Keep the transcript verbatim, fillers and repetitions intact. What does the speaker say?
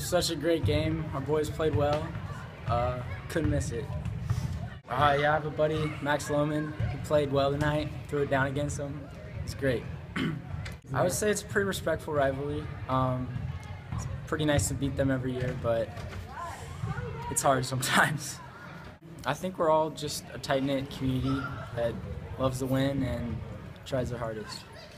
such a great game. Our boys played well. Uh, couldn't miss it. Uh, yeah, I have a buddy, Max Lohman. He played well tonight. Threw it down against him. It's great. I would say it's a pretty respectful rivalry. Um, it's pretty nice to beat them every year, but it's hard sometimes. I think we're all just a tight-knit community that loves to win and tries their hardest.